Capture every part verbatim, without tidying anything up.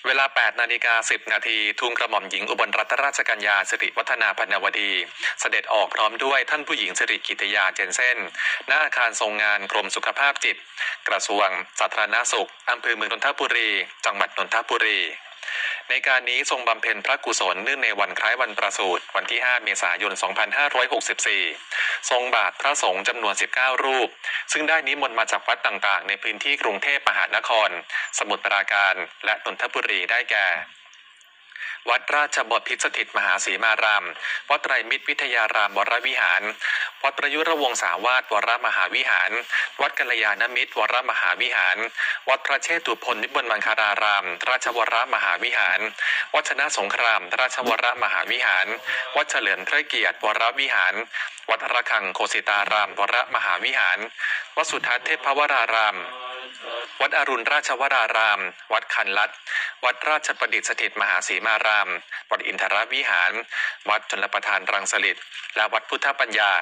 เวลา แปดนาฬิกาสิบนาที ทูลกระหม่อมหญิงอุบลรัตนราชกัญญาสิริวัฒนาพรรณวดีเสด็จออกพร้อมด้วยท่านผู้หญิงสิริกิติยาเจนเซ่นณอาคารทรงงานกรมสุขภาพจิตกระทรวงสาธารณสุขอำเภอเมืองนนทบุรีจังหวัดนนทบุรีในการนี้ทรงบำเพ็ญพระกุศลเนื่องในวันคล้ายวันประสูติวันที่ห้าเมษายนสองพันห้าร้อยหกสิบสี่ทรงบาทพระสงฆ์จำนวนสิบเก้ารูปซึ่งได้นิมนต์มาจากวัดต่างๆในพื้นที่กรุงเทพมหานครสมุทรปราการและนนทบุรีได้แก่วัดราชบพิตรสถิตมหาสีมารามวัดไตรมิตรวิทยารามวรวิหารวัดประยุรวงศาวาสวรมหาวิหารวัดกัลยาณมิตรวรมหาวิหารวัดพระเชตุพนนิบลมังคารารามราชวรมหาวิหารวัดชนะสงครามราชวรมหาวิหารวัดเฉลิมพระเกียรติวรวิหารวัดระฆังโคสิตารามวรมหาวิหารวัดสุทัศน์เทพวรารามวัดอรุณราชวรารามวัดคันลัดวัดราชประดิษฐ์สถิตมหาสีมารามวัดอินทรวิหารวัดชลประทานรังสฤษฎ์และวัดพุทธปัญญา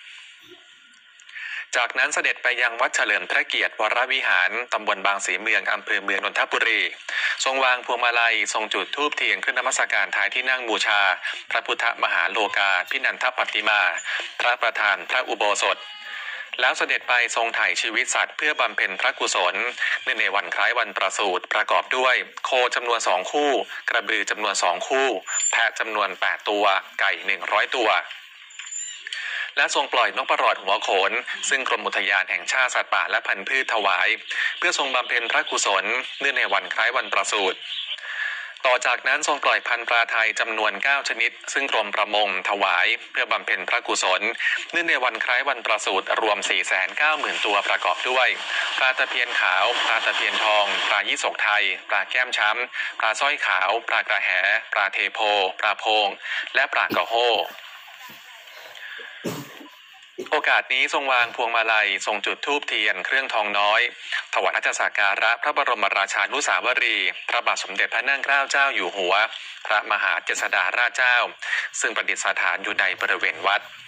จากนั้นเสด็จไปยังวัดเฉลิมพระเกียรติวรวิหารตำบลบางสีเมืองอำเภอเมืองนนทบุรีทรงวางพวงมาลัยทรงจุดธูปเทียนขึ้นนมัสการท้ายที่นั่งบูชาพระพุทธมหาโลกาภินันทปฏิมาพระประธานพระอุโบสถแล้วเสด็จไปทรงถ่ายชีวิตสัตว์เพื่อบำเพ็ญพระกุศลเนื่องในวันคล้ายวันประสูติประกอบด้วยโคจำนวนสองคู่กระบือจำนวนสองคู่แพะจำนวนแปดตัวไก่หนึ่งร้อยตัวและทรงปล่อยนกประหลอดหัวโขนซึ่งกรมอุทยานแห่งชาติสัตว์ป่าและพันธุ์พืชถวายเพื่อทรงบำเพ็ญพระกุศลเนื่องในวันคล้ายวันประสูติต่อจากนั้นทรงปล่อยพันธุ์ปลาไทยจำนวนเก้าชนิดซึ่งกรมประมงถวายเพื่อบำเพ็ญพระกุศลเนื่องในวันคล้ายวันประสูติรวม สี่แสนเก้าหมื่น ตัวประกอบด้วยปลาตะเพียนขาวปลาตะเพียนทองปลายี่สกไทยปลาแก้มช้ำปลาสร้อยขาวปลากระแหปลาเทโพปลาโพงและปลากระโฮโอกาสนี้ทรงวางพวงมาลัยทรงจุดธูปเทียนเครื่องทองน้อยถวายราชสักการะพระบรมราชานุสาวรีย์พระบาทสมเด็จพระนั่งเกล้าเจ้าอยู่หัวพระมหาเจษฎาราชเจ้าซึ่งประดิษฐานอยู่ในบริเวณวัด